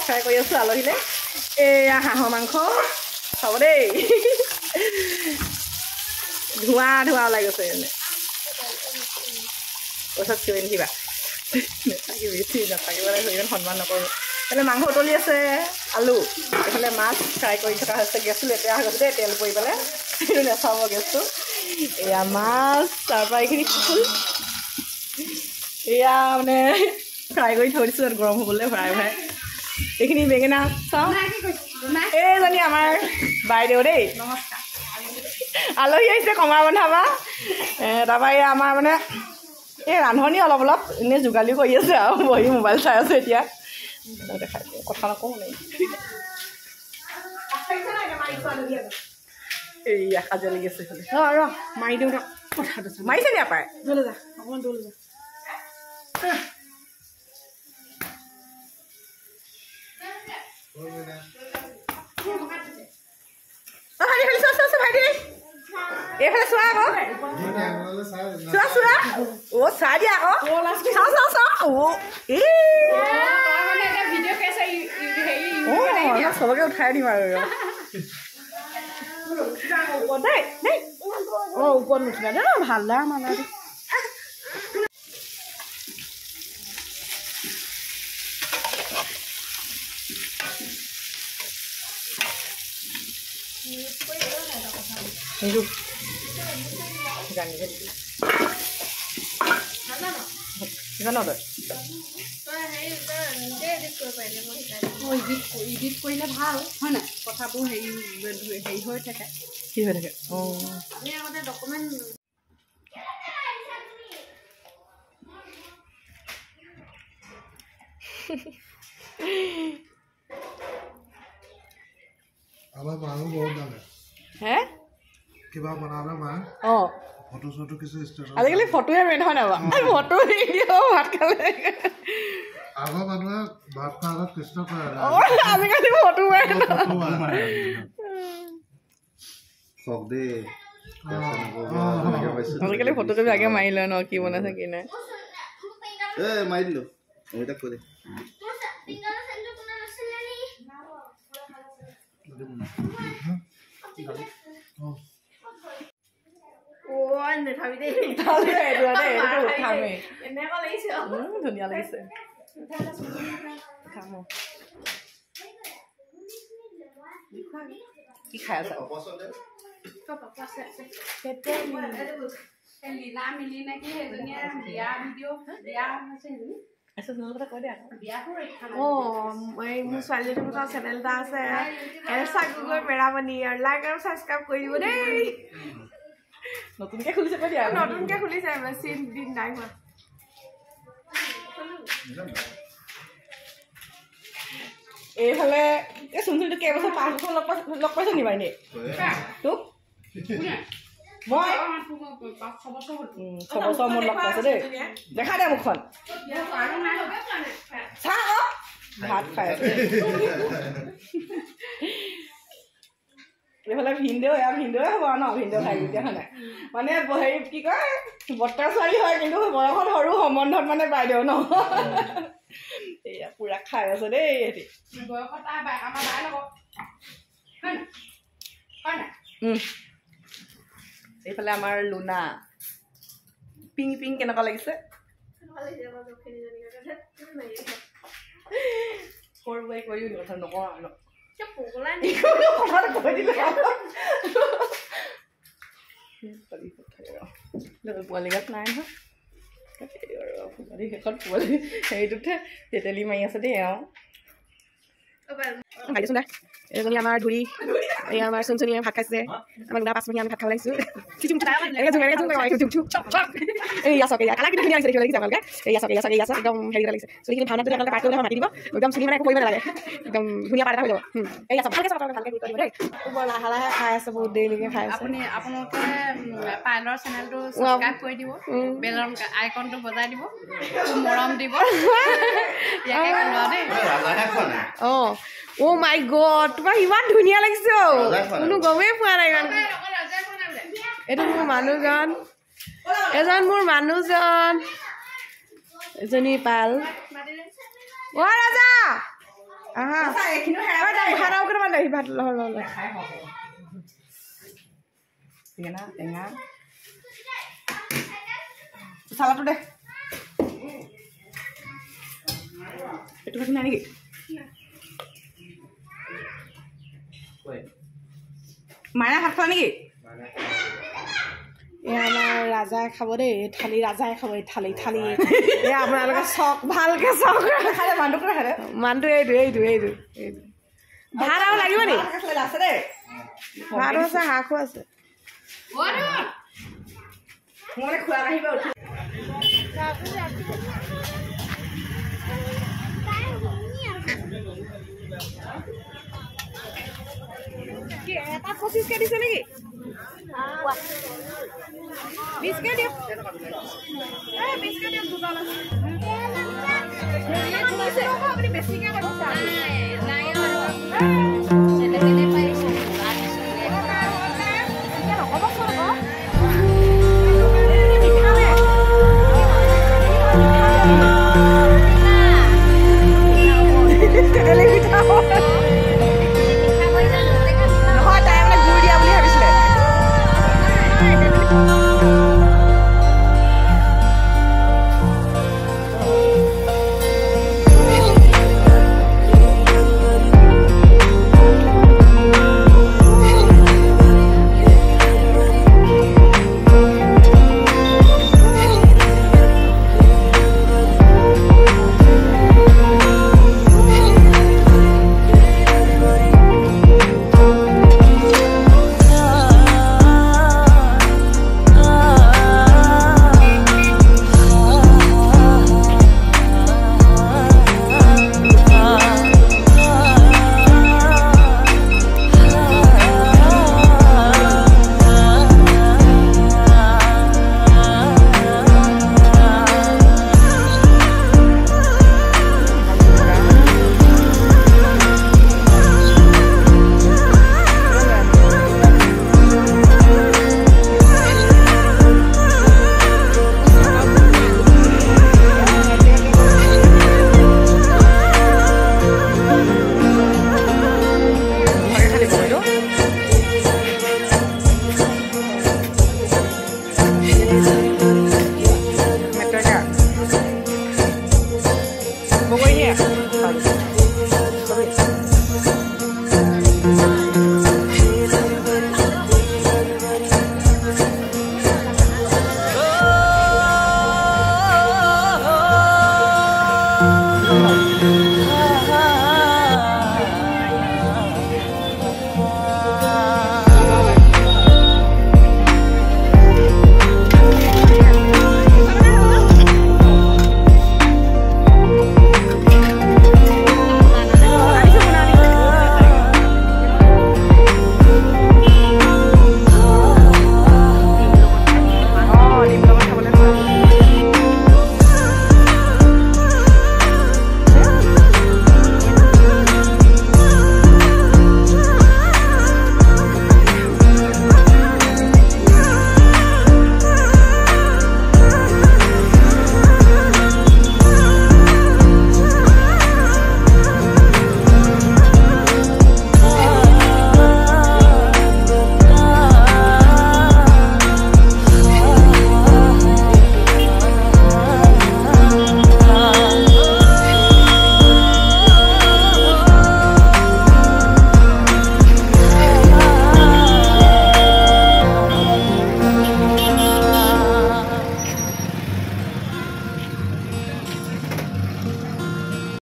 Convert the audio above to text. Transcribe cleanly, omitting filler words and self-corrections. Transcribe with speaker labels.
Speaker 1: Fry কৰি আছোঁ আলহীলে এয়া হাঁহৰ মাংস খাব দেই ধোঁৱা ধোঁৱা ওলাই গৈছে এনে পইচাত চিঞৰি নিদিবা নাথাকিবি নাথাকিবলৈ ইমান সন্মান নকৰোঁ এইফালে মাংস উতলি আছে আলু এইফালে মাছ ফ্ৰাই কৰি থকা হৈছে গেছটো লেতেৰা হৈ গৈছে দেই তেল পৰি পেলাই এইটো নেচাব গেছটো এয়া মাছ তাৰপৰা এইখিনি ফুল এয়া মানে ফ্ৰাই কৰি থৈ দিছোঁ গৰম হ'বলৈ ভৰাই ভৰাই এইখিনি বেঙেনা চাওঁ এইজনী আমাৰ বাইদেউ দেই নমস্কাৰ আলহী আহিছে কমাৰ বন্ধাবা তাৰপৰা এই আমাৰ মানে এই ৰান্ধনি অলপ অলপ এনেই যোগালিও কৰি আছে আৰু বহি মোবাইল চাই আছে এতিয়া দেখাই কথা নকওঁ নে এইয়া কাজিয়া লাগি আছে ৰ মাৰি দিওঁ কথাটো মাৰিছে দিয়া পায় দৌলে যা অকণমান দৌলে যা এইফালে চোৱা আকৌ চোৱা চোৱা অ' চাই দিয়া আকৌ চাওঁ চাওঁ চাওঁ অ' চবকে উঠাই দিম আৰু দেই দেই অঁ ওপৰত নুঠিবা দেই ভাল দা মানে Hidup. Jangan gitu. Jangan ada. Edit কৰিলে ভাল হয় না কথাবোৰ হেৰি হৈ থাকে কি হৈ থাকে আমি আগতে ডকুমেণ্ট
Speaker 2: আবার মানুষ বহুত জানে
Speaker 1: হ্যাঁ
Speaker 2: কিবা বনালে মা ফটো ফটো কিছু স্টেটাস
Speaker 1: আজিকালি ফটোয়ে মেন হয় না ফটো ভিডিও ভাত খালে
Speaker 2: আগৰ মানুহে ভাত খালে কৃষ্ণ কৰে
Speaker 1: আজিকালি ফটো মেন
Speaker 2: সব দে
Speaker 1: আজিকালি ফটোটো আগে মাৰি লয় ন কি বনাইছে কি নাই
Speaker 2: মাৰি দিলো এটা করে ধুনীয়া লাগিছে কি খাই আছা লীলা মিলি নেকি সেইজনীয়ে বিয়া ভিডিঅ' বিয়া হৈছে মোৰ ছোৱালীজনীৰ চেনেল এটা আছে এলচা গুগল মেৰামণি আৰু লাইক আৰু ছাবস্ক্ৰাইব কৰি দিব দেই নতুনকৈ খুলিছে দিয়া নতুনকৈ খুলিছে বেছি দিন নাই হোৱা এইফালে এই চুনচুনিটো কেইবছৰ 5 বছৰ লগ পাইছে নি বাইনে তোক মই 6 বছৰ মোৰ লগ পাইছে দেই দেখা দে মুখখন চাহ ভাত খাই আছে এইফালে ভিনদেউ এয়া ভিনদেউৱে হ'ব ন ভিনদেউ খাই তেতিয়া হয় নাই মানে হেৰি কি কয় বৰ্তা ছোৱালী হয় কিন্তু বয়সত সৰু সম্বন্ধত মানে বাইদেউ ন এয়া পুৰা খাই আছে দেই এহেঁতি এইফালে আমাৰ লুনা পিং পিং কেনেকুৱা লাগিছে সৰু বাই কৈও কথা নকওঁ আৰু পোৱালি গাত নাই নহয় শেষত পোৱালি হেৰিটোতহে তেতেলি মাৰি আছে দেই এওঁ খাইছোন দে এজনী আমাৰ ধুৰি এই আমাৰ চুনচুনিয়ে ভাত খাইছে আমাৰ লুনা 5 মিনিট আমি ভাত খাব লাগিছোঁ এইয়া চকে কালা কিন্তু ধুনীয়া হৈছে দেখিবলৈ আপোনালোকে এইয়া চকে একদম হেৰি লাগিছে চুলিখিনি ভাওনাটো আপোনালোকে পাত কৰিবলৈ মাতি দিব একদম চুলি মানে একো কৰিব নালাগে একদম ধুনীয়া পাত এটা হৈ যাব এইয়া চব ভালকৈ ভালকৈ গুৰুত্ব দিব দেই বৰ লাহে লাহে খাই আছে বহুত দেৰিলৈকে খাই আছে আপোনালোকে পাইলৰ চেনেলটো ছাবস্ক্ৰাইব কৰি দিব বেলৰ আইকনটো বজাই দিব মৰম দিব ইয়াকে কোৱা দেই অঁ Oh my god, তোমাক ইমান ধুনীয়া লাগিছে কোনো গমেই পোৱা নাই ইমান এইটো মোৰ মানুহজন এজন মোৰ মানুহজন এজনী পাল অ ৰাজা আহা
Speaker 1: এইখিনিও হেৰাই
Speaker 2: ভাত আৰু কেইটামান দে ভাত লহ
Speaker 1: খাই হওক টেঙা টেঙা চালাটো দে এইটো খাই নাই নেকি মায়ে ভাত খোৱা নেকি
Speaker 2: এয়া আমাৰ ৰাজাই খাব দেই থালি ৰাজাই খাব এই থালি থালি এয়া আপোনালোকে চক ভালকে চক
Speaker 1: খালে মানুহটো খালে
Speaker 2: মানুহটো এইটো ভাত আৰু লাগিব নি
Speaker 1: আছে দেই
Speaker 2: ভাত আছে হাঁহো আছে
Speaker 1: মই খোৱা আহিব
Speaker 2: এটা 25 কে দিছে নেকি 20 কে দিয়ক 20 কে দিয়ক দুটা লাগে আপুনি বেছিকে কৈছে নাই
Speaker 1: Ele